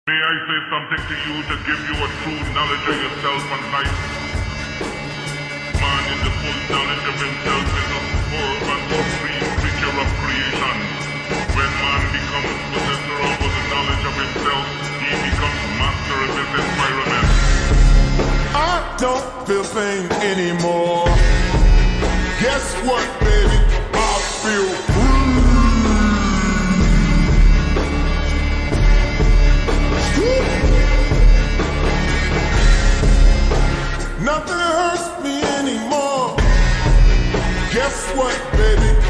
May I say something to you to give you a true knowledge of yourself and life? Man in the full knowledge of himself is a superb and supreme creature of creation. When man becomes possessor of the knowledge of himself, he becomes master of his environment. I don't feel pain anymore. Guess what, baby? I feel free. Nothing hurts me anymore. Guess what, baby?